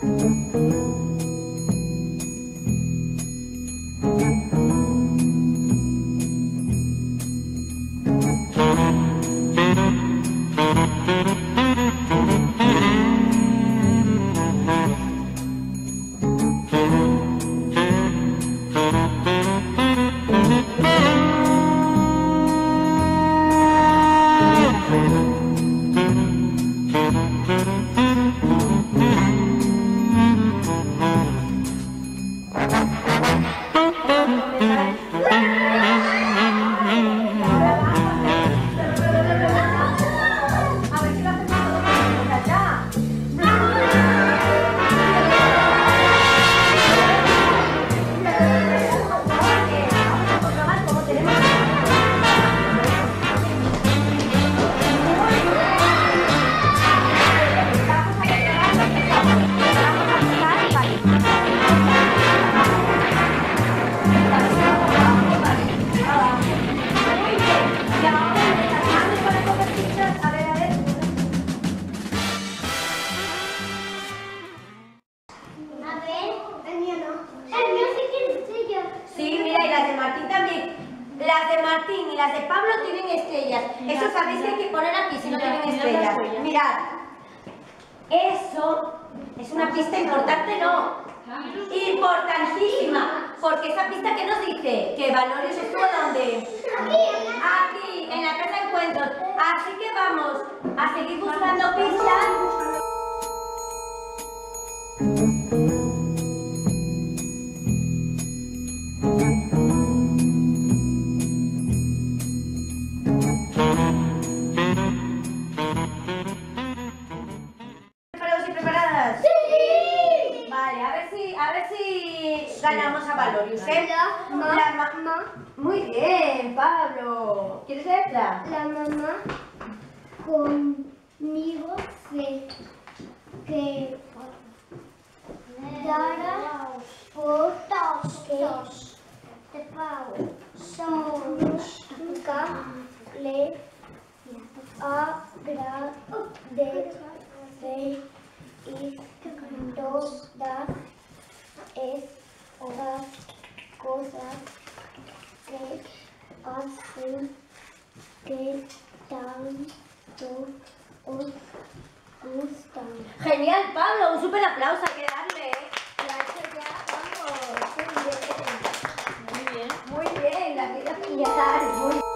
Las de Martín y las de Pablo tienen estrellas. Eso sabéis que hay que poner aquí si no tienen estrellas. Mirad, eso es una pista importante, ¿no? Importantísima, porque esa pista que nos dice que Valorius estuvo ¿dónde? Aquí, en la casa de encuentros. Así que vamos a seguir buscando pistas. Ganamos a Valorius, ¿eh? Muy bien, Pablo. ¿Quieres leerla? La mamá conmigo se que dará fotos de Pablo. Nunca le agradecer y todas esas cosas que hacen que tanto os gustan. Genial, Pablo, un súper aplauso, hay que darle, ¿eh? Muy bien. Muy bien, la vida piñatar, muy bien.